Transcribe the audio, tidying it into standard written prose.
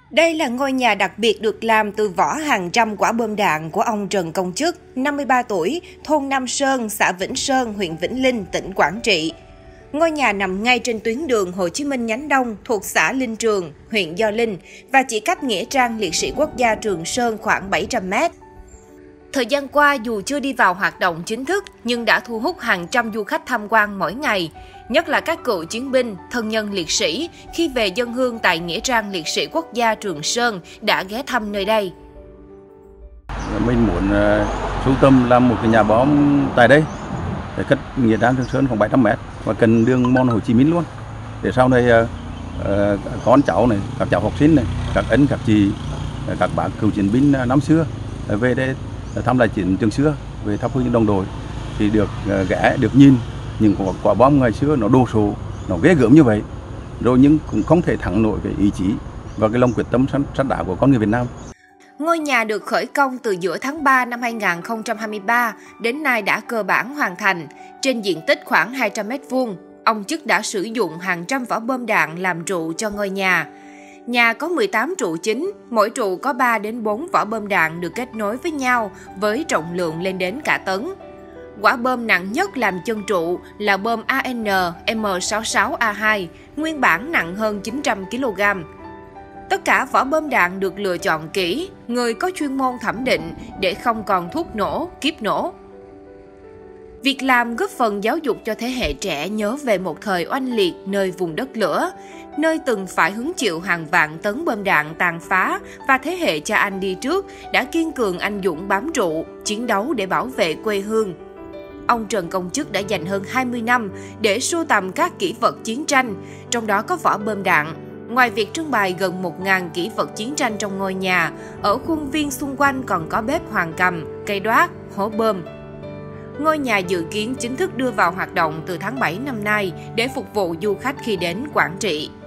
Đây là ngôi nhà đặc biệt được làm từ vỏ hàng trăm quả bom đạn của ông Trần Công Chức, 53 tuổi, thôn Nam Sơn, xã Vĩnh Sơn, huyện Vĩnh Linh, tỉnh Quảng Trị. Ngôi nhà nằm ngay trên tuyến đường Hồ Chí Minh nhánh Đông thuộc xã Linh Trường, huyện Gio Linh và chỉ cách nghĩa trang liệt sĩ quốc gia Trường Sơn khoảng 700 mét. Thời gian qua, dù chưa đi vào hoạt động chính thức, nhưng đã thu hút hàng trăm du khách tham quan mỗi ngày, nhất là các cựu chiến binh, thân nhân liệt sĩ khi về dâng hương tại nghĩa trang liệt sĩ quốc gia Trường Sơn đã ghé thăm nơi đây. Mình muốn sưu tầm làm một cái nhà bom tại đây, để cách nghĩa trang Trường Sơn khoảng 700 mét và gần đường mòn Hồ Chí Minh luôn. Để sau này con cháu này, các cháu học sinh này, các anh, các chị, các bác cựu chiến binh năm xưa về đây thăm lại chiến trường xưa, về thắp hương đồng đội thì được ghé, được nhìn những quả bom ngày xưa nó đồ sộ, nó ghê gớm như vậy, rồi nhưng cũng không thể thắng nổi cái ý chí và cái lòng quyết tâm sắt đá của con người Việt Nam. Ngôi nhà được khởi công từ giữa tháng 3 năm 2023 đến nay đã cơ bản hoàn thành. Trên diện tích khoảng 200 m², ông Chức đã sử dụng hàng trăm vỏ bom đạn làm trụ cho ngôi nhà. Nhà có 18 trụ chính, mỗi trụ có 3 đến 4 vỏ bom đạn được kết nối với nhau với trọng lượng lên đến cả tấn. Quả bom nặng nhất làm chân trụ là bom AN M66A2, nguyên bản nặng hơn 900 kg. Tất cả vỏ bom đạn được lựa chọn kỹ, người có chuyên môn thẩm định để không còn thuốc nổ, kiếp nổ. Việc làm góp phần giáo dục cho thế hệ trẻ nhớ về một thời oanh liệt nơi vùng đất lửa, nơi từng phải hứng chịu hàng vạn tấn bom đạn tàn phá và thế hệ cha anh đi trước đã kiên cường anh dũng bám trụ, chiến đấu để bảo vệ quê hương. Ông Trần Công Chức đã dành hơn 20 năm để sưu tầm các kỷ vật chiến tranh, trong đó có vỏ bom đạn. Ngoài việc trưng bày gần 1.000 kỷ vật chiến tranh trong ngôi nhà, ở khuôn viên xung quanh còn có bếp hoàng cầm, cây đoát, hố bom. Ngôi nhà dự kiến chính thức đưa vào hoạt động từ tháng 7 năm nay để phục vụ du khách khi đến Quảng Trị.